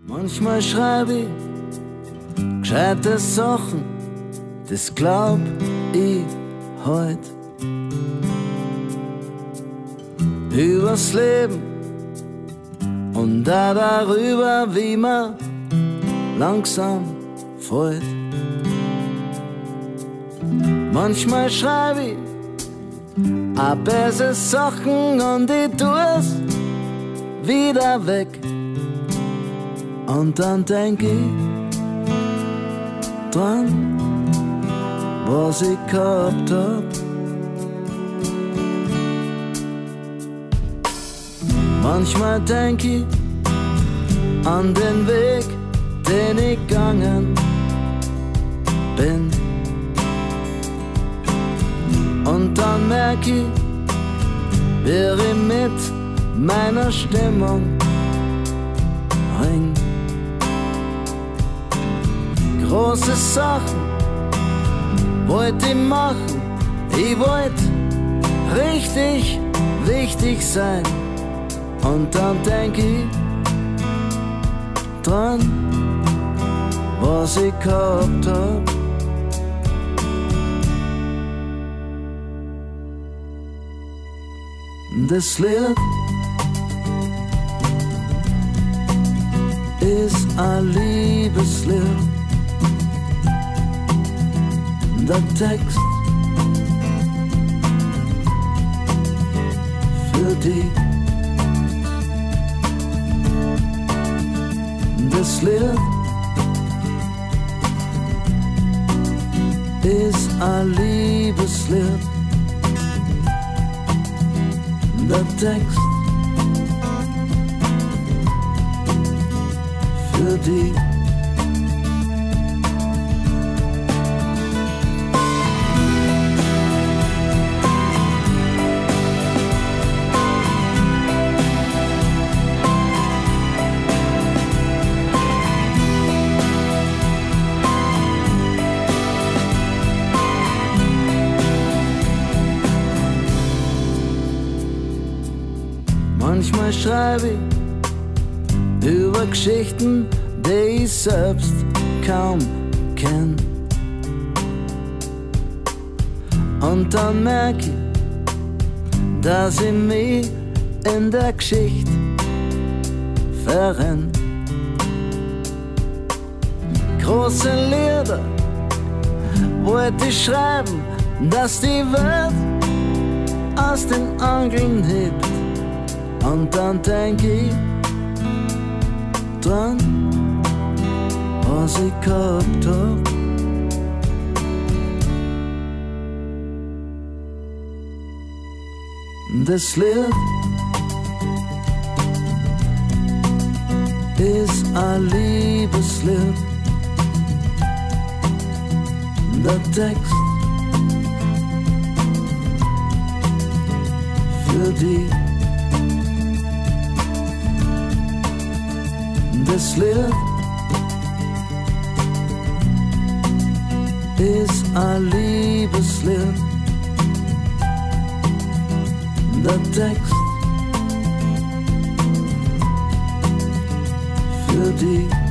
Manchmal schreib ich gescheite Sachen, das glaub ich heut. Übers Leben und da darüber, wie man langsam fällt. Manchmal schreib ich a böse Sachen und ich tu's wieder weg. Und dann denk ich dran, was ich gehabt hab. Manchmal denk ich an den Weg, den ich gegangen bin. Und dann merk ich, wie ich mit meiner Stimmung ring. Große Sachen wollt ich machen, ich wollt richtig wichtig sein. Und dann denk ich dran, was ich gehabt hab. Das Lied ist ein Liebeslied. Der Text für dich. Das Lied ist ein Liebeslied. Der Text für dich. Manchmal schreibe ich über Geschichten, die ich selbst kaum kenn. Und dann merk ich, dass ich mich in der Geschichte verrenn. Große Lieder wollte ich schreiben, dass die Welt aus den Angeln hebt. Und dann denk ich dran, was ich gehabt hab. Das Lied ist ein Liebeslied. Der Text für dich. Das Lied ist ein Liebeslied. Der Text für dich.